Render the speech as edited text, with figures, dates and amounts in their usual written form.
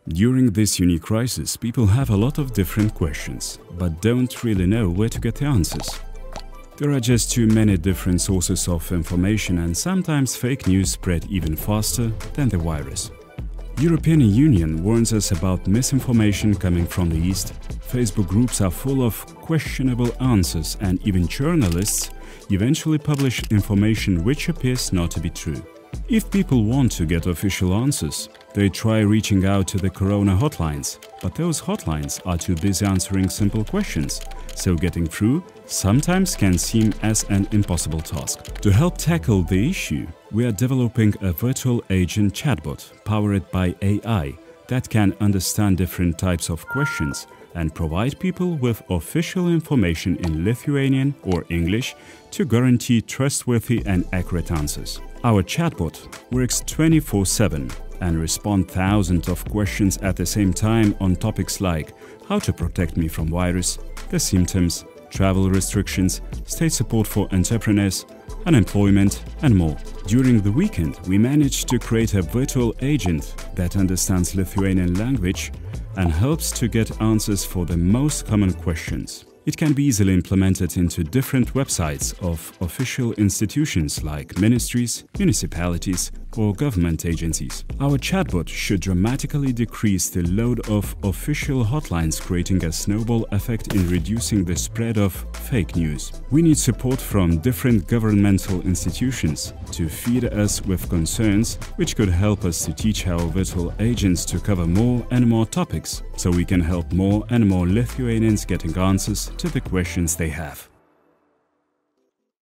During this unique crisis, people have a lot of different questions, but don't really know where to get the answers. There are just too many different sources of information, and sometimes fake news spread even faster than the virus. European Union warns us about misinformation coming from the East. Facebook groups are full of questionable answers, and even journalists eventually publish information which appears not to be true. If people want to get official answers, they try reaching out to the corona hotlines, but those hotlines are too busy answering simple questions, so getting through sometimes can seem as an impossible task. To help tackle the issue, we are developing a virtual agent chatbot powered by AI that can understand different types of questions and provide people with official information in Lithuanian or English to guarantee trustworthy and accurate answers. Our chatbot works 24/7 and responds thousands of questions at the same time on topics like how to protect me from virus, the symptoms, travel restrictions, state support for entrepreneurs, unemployment, and more. During the weekend, we managed to create a virtual agent that understands Lithuanian language and helps to get answers for the most common questions. It can be easily implemented into different websites of official institutions like ministries, municipalities, or government agencies. Our chatbot should dramatically decrease the load of official hotlines, creating a snowball effect in reducing the spread of fake news. We need support from different governmental institutions to feed us with concerns, which could help us to teach our virtual agents to cover more and more topics, so we can help more and more Lithuanians getting answers to the questions they have.